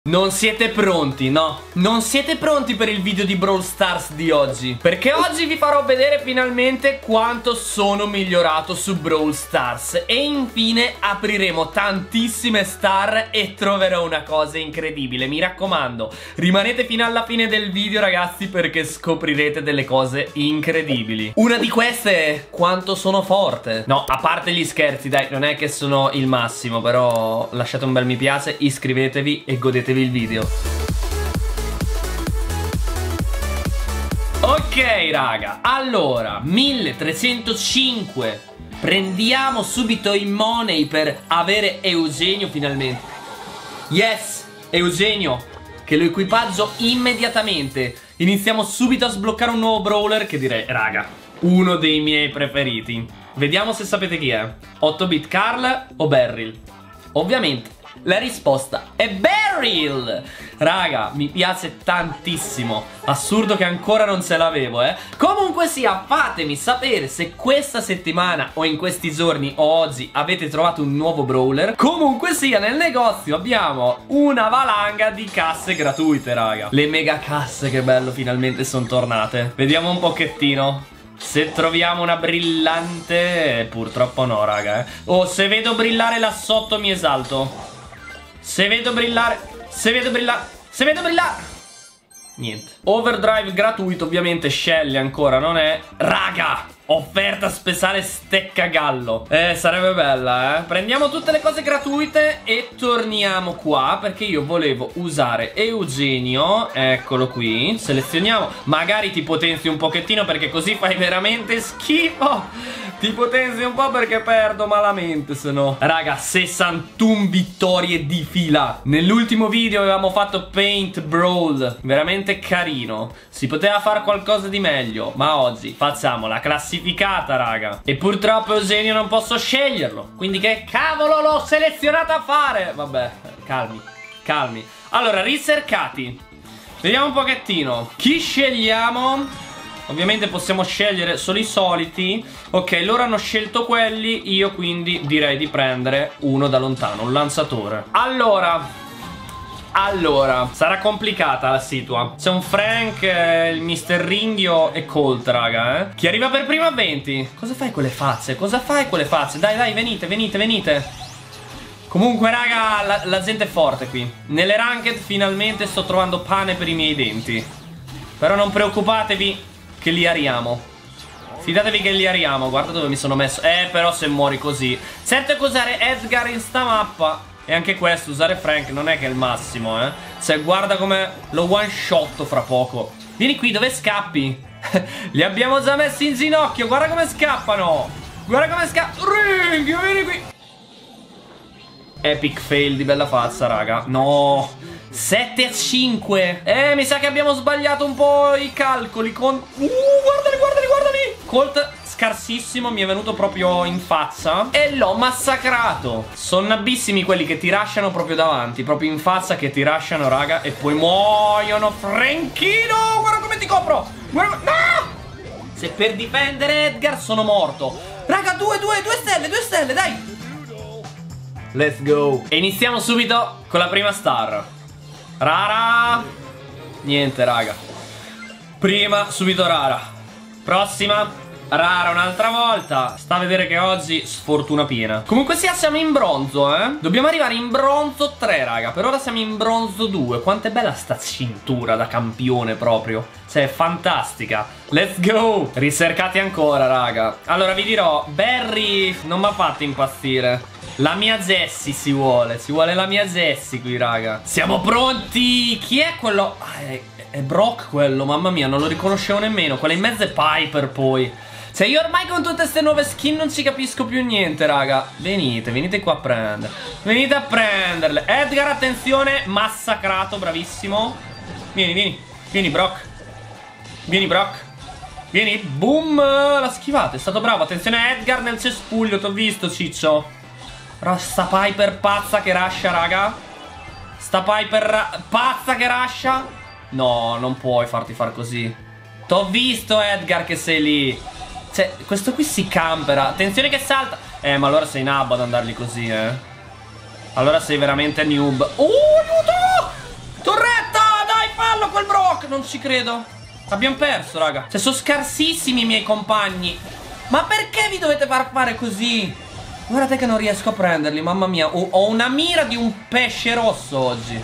Non siete pronti, no? Non siete pronti per il video di Brawl Stars di oggi, perché oggi vi farò vedere finalmente quanto sono migliorato su Brawl Stars. E infine apriremo tantissime star e troverò una cosa incredibile. Mi raccomando, rimanete fino alla fine del video ragazzi, perché scoprirete delle cose incredibili. Una di queste è quanto sono forte. No, a parte gli scherzi, dai, non è che sono il massimo, però lasciate un bel mi piace, iscrivetevi e godetevi il video. Ok raga, allora 1305. Prendiamo subito i money per avere Eugenio finalmente. Yes, Eugenio, che lo equipaggio immediatamente. Iniziamo subito a sbloccare un nuovo brawler che direi, raga, uno dei miei preferiti. Vediamo se sapete chi è. 8-bit Carl o Beryl? Ovviamente la risposta è Beryl. Raga, mi piace tantissimo. Assurdo che ancora non ce l'avevo, Comunque sia, fatemi sapere se questa settimana o in questi giorni o oggi avete trovato un nuovo brawler. Comunque sia, nel negozio abbiamo una valanga di casse gratuite, raga. Le mega casse, che bello, finalmente sono tornate. Vediamo un pochettino se troviamo una brillante. Purtroppo no, raga, Oh, se vedo brillare là sotto mi esalto. Se vedo brillare, se vedo brillare, se vedo brillare. Niente. Overdrive gratuito, ovviamente scegli ancora, non è. Raga, offerta speciale steccagallo. Sarebbe bella, Prendiamo tutte le cose gratuite e torniamo qua, perché io volevo usare Eugenio. Eccolo qui. Selezioniamo. Magari ti potenzi un pochettino, perché così fai veramente schifo. Ti potenzi un po' perché perdo malamente, se no. Raga, 61 vittorie di fila. Nell'ultimo video avevamo fatto Paint Brawl, veramente carino. Si poteva fare qualcosa di meglio, ma oggi facciamo la classificata, raga. E purtroppo Eugenio non posso sceglierlo, quindi che cavolo l'ho selezionato a fare? Vabbè, calmi, calmi. Allora, ricercati. Vediamo un pochettino. Chi scegliamo? Ovviamente possiamo scegliere solo i soliti. Ok, loro hanno scelto quelli. Io quindi direi di prendere uno da lontano, un lanciatore. Allora, sarà complicata la situa. C'è un Frank, il Mr. Ringhio e Colt, raga, Chi arriva per primo a 20? Cosa fai con le facce? Cosa fai con le facce? Dai, dai, venite, venite, venite. Comunque, raga, la gente è forte qui. Nelle ranked finalmente sto trovando pane per i miei denti. Però non preoccupatevi che li ariamo. Fidatevi che li ariamo. Guarda dove mi sono messo. Però se muori così. Certo che usare Edgar in sta mappa, e anche questo, usare Frank non è che è il massimo, Cioè guarda come lo one shot fra poco. Vieni qui, dove scappi? Li abbiamo già messi in ginocchio. Guarda come scappano. Guarda come scappano. Ringhio, vieni qui. Epic fail di bella faccia, raga. No, 7-5. Mi sa che abbiamo sbagliato un po' i calcoli con... guardali, guardali, guardali. Colt scarsissimo, mi è venuto proprio in faccia e l'ho massacrato. Sono nabissimi quelli che ti rasciano proprio davanti, proprio in faccia, che ti rasciano, raga, e poi muoiono. Franchino, guarda come ti copro. Guarda... No! Se per difendere Edgar sono morto. Raga, due stelle, dai. Let's go. E iniziamo subito con la prima star. Rara. Niente, raga. Prima, subito rara. Prossima, rara un'altra volta. Sta a vedere che oggi sfortuna piena. Comunque sia, siamo in bronzo, Dobbiamo arrivare in bronzo 3, raga. Per ora siamo in bronzo 2. Quanto è bella sta cintura da campione proprio. Cioè, è fantastica. Let's go. Ricercati ancora, raga. Allora, vi dirò, Barry non mi ha fatto impazzire. La mia Jessie ci vuole la mia Jessie qui, raga. Siamo pronti. Chi è quello? È Brock quello, mamma mia, non lo riconoscevo nemmeno. Quella in mezzo è Piper poi. Cioè io ormai con tutte queste nuove skin non ci capisco più niente, raga. Venite, venite qua a prendere. Venite a prenderle. Edgar, attenzione, massacrato, bravissimo. Vieni, vieni, vieni Brock. Vieni Brock. Vieni, boom. L'ha schivato, è stato bravo. Attenzione Edgar nel cespuglio, t'ho visto ciccio. Sta Piper pazza che rascia, raga. Sta Piper pazza che rascia. No, non puoi farti far così. T'ho visto Edgar che sei lì. Cioè, questo qui si campera. Attenzione che salta. Ma allora sei nabbo ad andargli così, Allora sei veramente noob. Aiuto! Non ci credo. Abbiamo perso, raga. Cioè, sono scarsissimi i miei compagni. Ma perché vi dovete far fare così? Guardate che non riesco a prenderli, mamma mia. Ho una mira di un pesce rosso oggi.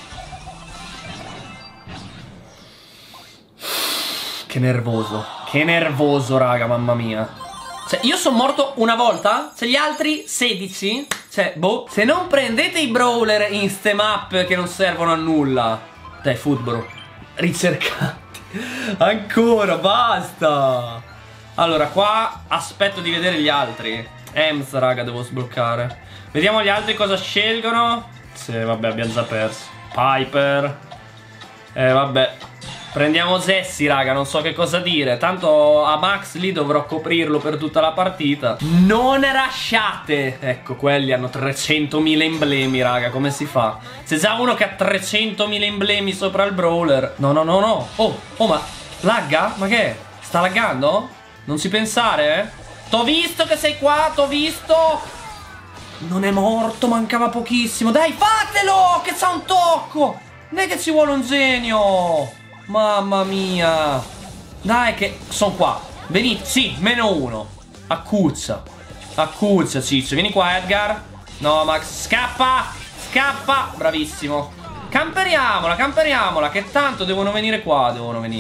Che nervoso, raga, mamma mia. Cioè, io sono morto una volta. Cioè, gli altri 16. Cioè, boh. Se non prendete i brawler in ste map che non servono a nulla. Dai, football. Ricercati. Ancora, basta. Allora, qua aspetto di vedere gli altri. Ems, raga, devo sbloccare. Vediamo gli altri cosa scelgono. Sì, vabbè, abbiamo già perso. Piper. Vabbè. Prendiamo Jessie, raga, non so che cosa dire. Tanto a Max lì dovrò coprirlo per tutta la partita. Non rushate. Ecco, quelli hanno 300.000 emblemi, raga, come si fa? C'è già uno che ha 300.000 emblemi sopra il brawler. No. Oh, ma lagga? Ma che è? Sta laggando? Non ci pensare, T'ho visto che sei qua, t'ho visto. Non è morto, mancava pochissimo. Dai, fatelo, che c'ha un tocco. Non è che ci vuole un genio. Mamma mia. Dai che sono qua. Venite, sì, -1. Accuccia, Ciccio. Vieni qua, Edgar. No, Max, scappa. Bravissimo. Camperiamola, che tanto devono venire qua.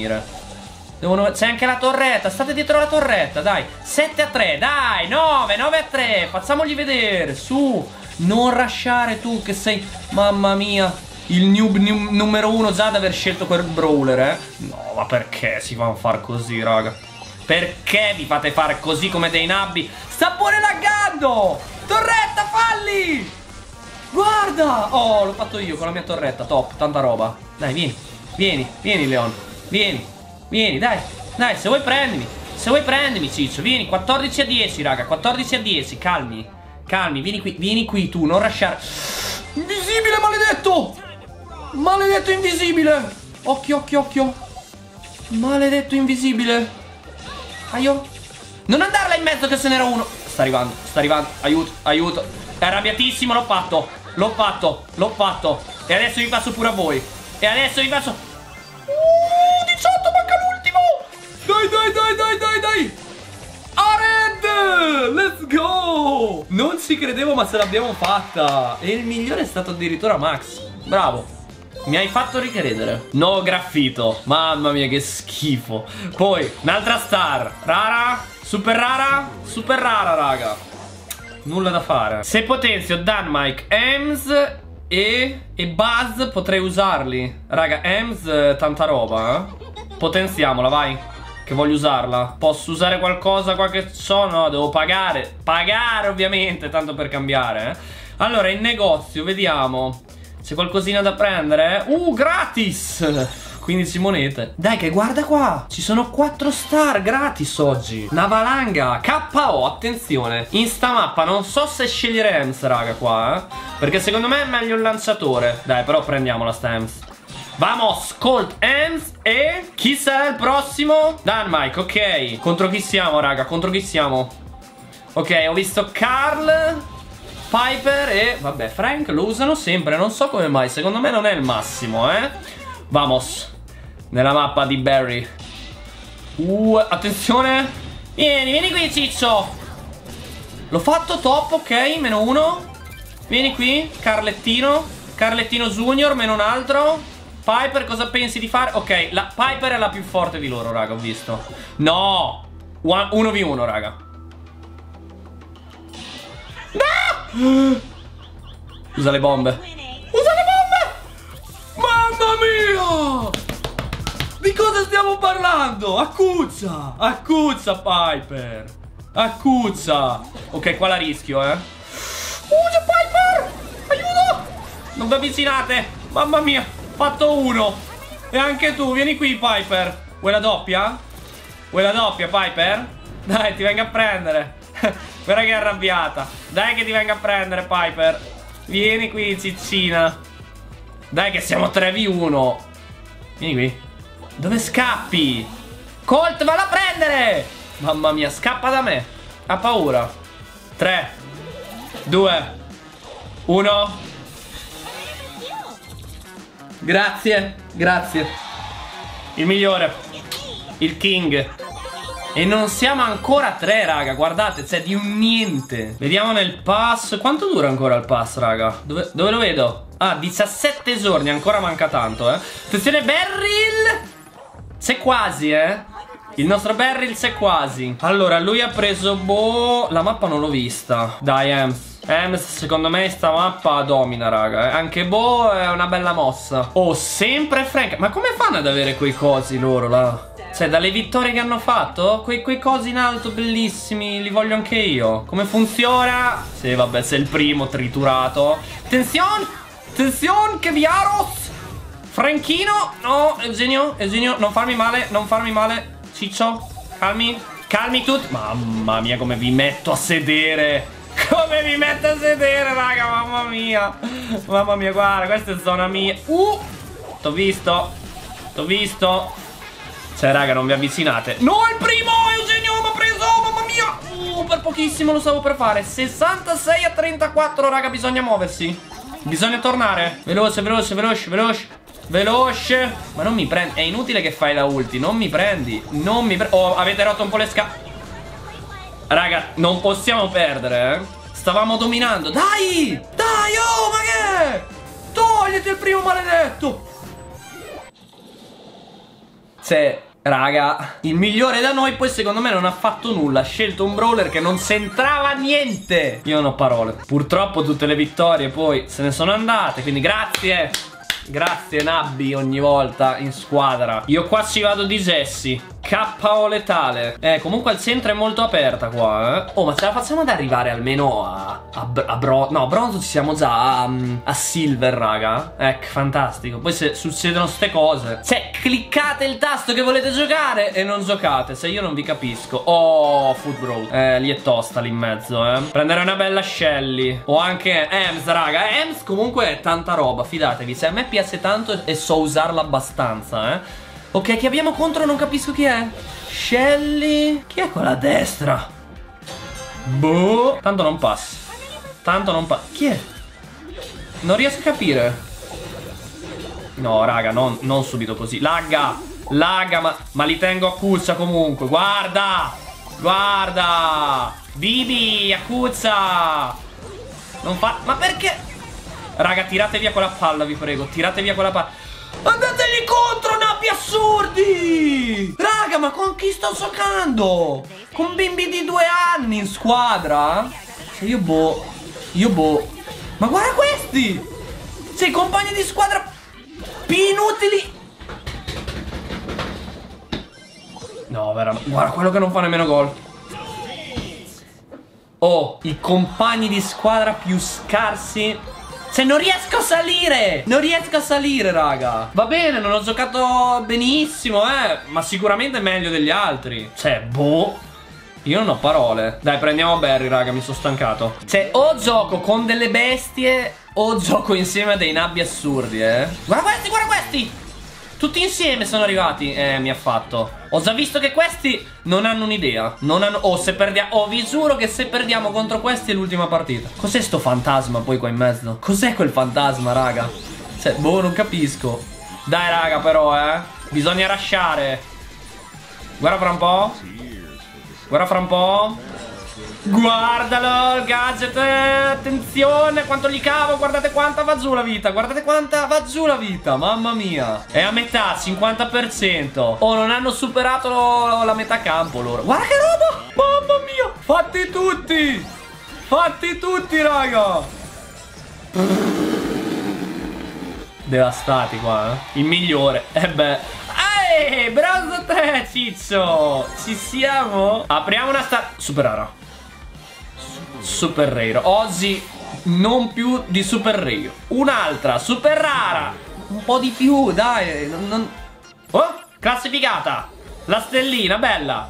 C'è anche la torretta. State dietro la torretta, dai. 7-3, dai, 9-3. Facciamogli vedere, su. Non rushare tu che sei, mamma mia, il noob numero 1 già ad aver scelto quel brawler, No, ma perché si fanno far così, raga? Perché vi fate fare così come dei nabbi? Sta pure laggando! Torretta, falli! Guarda! Oh, l'ho fatto io con la mia torretta, top, tanta roba. Dai, vieni, Leon. Vieni, dai, se vuoi prendimi, Ciccio. Vieni, 14-10, raga, 14-10, calmi, vieni qui tu, non rushare. Invisibile, maledetto invisibile. Occhio. Maledetto invisibile. Aio. Non andarla in mezzo che se n'era uno. Sta arrivando, aiuto. È arrabbiatissimo, l'ho fatto. E adesso vi passo pure a voi. 18, manca l'ultimo. Dai. Ared, let's go. Non ci credevo, ma ce l'abbiamo fatta. E il migliore è stato addirittura Max. Bravo. Mi hai fatto ricredere. No graffito. Mamma mia che schifo. Poi un'altra star. Rara. Super rara, raga. Nulla da fare. Se potenzio Dynamite, Ems e Buzz potrei usarli. Raga, Ems tanta roba, Potenziamola, vai, che voglio usarla. Posso usare qualcosa qua che so? No, devo pagare. Pagare ovviamente, tanto per cambiare, Allora, in negozio, vediamo. C'è qualcosina da prendere? Gratis! 15 monete. Dai che guarda qua, ci sono 4 star gratis oggi. Una valanga KO, attenzione. In sta mappa non so se scegliere Ems, raga, qua, perché secondo me è meglio il lanciatore. Dai, però prendiamola sta Ems. Vamos, Colt, Ems e... chi sarà il prossimo? Dynamite, ok. Contro chi siamo, raga? Ok, ho visto Carl, Piper e... vabbè, Frank lo usano sempre, non so come mai. Secondo me non è il massimo, Vamos. Nella mappa di Barry. Attenzione. Vieni qui, Ciccio. L'ho fatto, top, ok, -1. Vieni qui, Carlettino Junior, meno un altro. Piper, cosa pensi di fare? Ok, la Piper è la più forte di loro, raga, ho visto. No, 1v1, raga. No! Usa le bombe. Mamma mia! Di cosa stiamo parlando? Accuccia, Piper. Accuccia. Ok, qua la rischio, C'è Piper! Aiuto! Non vi avvicinate! Mamma mia, fatto 1. E anche tu, vieni qui, Piper. Vuoi la doppia? Piper? Dai, ti vengo a prendere. Guarda che è arrabbiata. Dai che ti vengo a prendere, Piper. Vieni qui, ciccina. Dai che siamo 3v1. Vieni qui. Dove scappi? Colt, valla a prendere. Mamma mia, scappa da me. Ha paura. 3 2 1. Grazie. Il migliore. Il king. E non siamo ancora 3, raga. Guardate, c'è di un niente. Vediamo nel pass. Quanto dura ancora il pass, raga? Dove lo vedo? Ah, 17 giorni. Ancora manca tanto, Attenzione, Beryl. C'è quasi, Il nostro Beryl c'è quasi. Allora, lui ha preso, boh, la mappa non l'ho vista. Dai, Ems, secondo me sta mappa domina, raga, Anche boh è una bella mossa. Oh, sempre Frank. Ma come fanno ad avere quei cosi loro là? Cioè, dalle vittorie che hanno fatto? Quei cosi in alto bellissimi, li voglio anche io. Come funziona? Sì, vabbè, sei il primo triturato. Attenzione! Attenzione, che Viaros! Franchino! No, Eugenio, non farmi male, non farmi male. Ciccio, calmi tutti. Mamma mia, come vi metto a sedere. Come vi metto a sedere, raga, mamma mia. Mamma mia, guarda, questa è zona mia. T'ho visto. Cioè, raga, non vi avvicinate. No, il primo, Eugenio, mi ha preso, mamma mia. Per pochissimo lo stavo per fare. 66 a 34, raga, bisogna muoversi. Bisogna tornare. Veloce. Ma non mi prendi. È inutile che fai la ulti. Non mi prendi. Oh, avete rotto un po' le Raga, non possiamo perdere, Stavamo dominando. Dai, oh, ma che è? Togliti il primo, maledetto. Cioè, raga, il migliore da noi poi secondo me non ha fatto nulla. Ha scelto un brawler che non c'entrava niente. Io non ho parole. Purtroppo tutte le vittorie poi se ne sono andate. Quindi grazie. Grazie Nabbi ogni volta in squadra. Io qua ci vado di Jessie. KO letale. Comunque al centro è molto aperta qua, Oh, ma ce la facciamo ad arrivare almeno a bronzo? No, bronzo ci siamo già a silver, raga. Ecco, fantastico. Poi se succedono ste cose, cioè, cliccate il tasto che volete giocare e non giocate. Se io non vi capisco. Oh, Food Bro. Lì è tosta lì in mezzo, Prendere una bella Shelly. O anche Ems, raga. Ems comunque è tanta roba, fidatevi. Se a me piace tanto e so usarla abbastanza, Ok, chi abbiamo contro non capisco chi è. Shelly. Chi è quella a destra? Boh. Tanto non passa. Chi è? Non riesco a capire. No, raga, non subito così. Lagga, ma li tengo a cuccia comunque. Guarda. Bibi, a cuccia. Non fa... Ma perché? Raga, tirate via quella palla, vi prego. Andategli contro, nabbi assurdi! Raga, ma con chi sto giocando? Con bimbi di 2 anni in squadra? Cioè, io boh. Ma guarda questi! Cioè, i compagni di squadra più inutili. No, veramente. Guarda quello che non fa nemmeno gol. Oh, i compagni di squadra più scarsi. Cioè, non riesco a salire, raga. Va bene, non ho giocato benissimo, ma sicuramente meglio degli altri. Cioè, boh. Io non ho parole. Dai, prendiamo Barry, raga, mi sono stancato. Cioè, o gioco con delle bestie o gioco insieme a dei nabbi assurdi, Guarda questi! Tutti insieme sono arrivati. Mi ha fatto. Ho già visto che questi non hanno un'idea. Se perdiamo. Oh, vi giuro che se perdiamo contro questi è l'ultima partita. Cos'è sto fantasma poi qua in mezzo? Cos'è quel fantasma, raga? Cioè, boh, non capisco. Dai, raga, però, bisogna rushare. Guarda fra un po'. Guardalo, il gadget. Attenzione, quanto gli cavo. Guardate quanta va giù la vita. Mamma mia. È a metà, 50%. Oh, non hanno superato la metà campo loro. Guarda che roba. Mamma mia. Fatti tutti, raga. Devastati qua, Il migliore. Bronzo 3, Ciccio. Ci siamo. Apriamo una super rara. Super rare. Oggi non più di super rare. Un'altra super rara. Un po' di più, dai. Oh, classificata. La stellina, bella.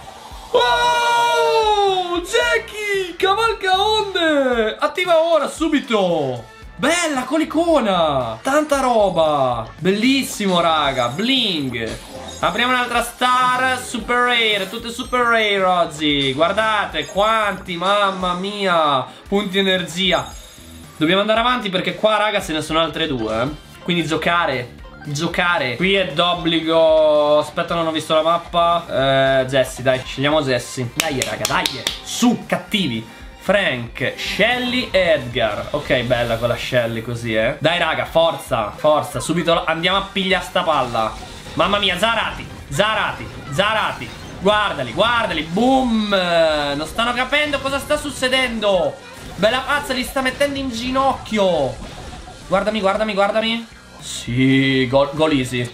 Oh, Jackie, cavalca onde. Attiva ora, subito. Bella, con l'icona. Tanta roba. Bellissimo, raga. Bling. Apriamo un'altra star. Super rare. Tutte super rare oggi. Guardate quanti, mamma mia. Punti energia. Dobbiamo andare avanti perché qua, raga, se ne sono altre 2. Quindi giocare giocare. Qui è d'obbligo. Aspetta, non ho visto la mappa. Jessie, dai, scegliamo Jessie. Dai raga, dai. Su, cattivi. Frank, Shelly e Edgar. Ok, bella quella Shelly così, Dai raga, forza, forza. Subito andiamo a pigliare sta palla. Mamma mia, Zarati, Zarati, Zarati. Guardali, guardali, boom. Non stanno capendo cosa sta succedendo. Bella pazza, li sta mettendo in ginocchio. Guardami, guardami, guardami. Sì, gol easy.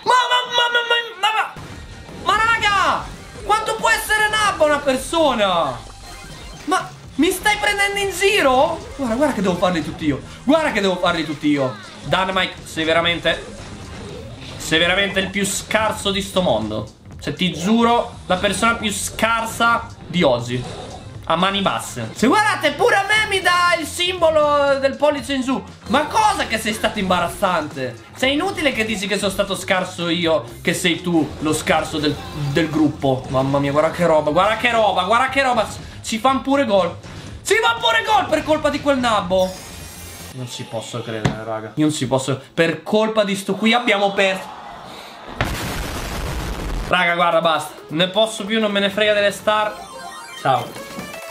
Ma raga, quanto può essere nabba una persona? Ma mi stai prendendo in giro? Guarda, guarda che devo farli tutti io. Guarda che devo farli tutti io. Dynamite, sei veramente il più scarso di sto mondo. Cioè, ti giuro, la persona più scarsa di oggi. A mani basse. Se guardate, pure a me mi dà il simbolo del pollice in giù. Ma cosa che sei stato imbarazzante? Sei inutile che dici che sono stato scarso io, che sei tu lo scarso del gruppo. Mamma mia, guarda che roba, guarda che roba, guarda che roba. Ci fanno pure gol. Ci fanno pure gol per colpa di quel nabbo. Non ci posso credere, raga. Io non ci posso. Per colpa di sto qui abbiamo perso. Raga, guarda, basta. Ne posso più, non me ne frega delle star. Ciao.